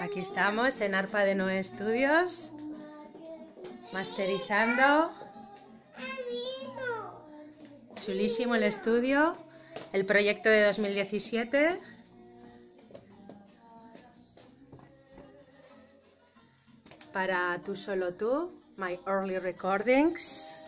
Aquí estamos en Arpa de Noé Studios, masterizando. Chulísimo el estudio, el proyecto de 2017. Para Tú Solo Tú, My Early Recordings.